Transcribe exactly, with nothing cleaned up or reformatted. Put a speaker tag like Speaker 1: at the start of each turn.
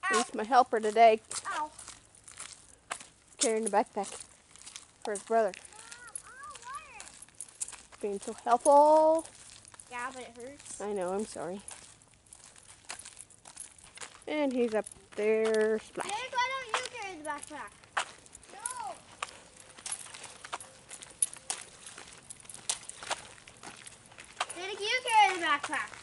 Speaker 1: He's my helper today.
Speaker 2: Ow.
Speaker 1: Carrying the backpack for his brother. Being so helpful.
Speaker 2: Yeah, but it hurts.
Speaker 1: I know, I'm sorry. And he's up there. Splash.
Speaker 2: Jake, why don't you carry the backpack? No. Jake, you carry the backpack.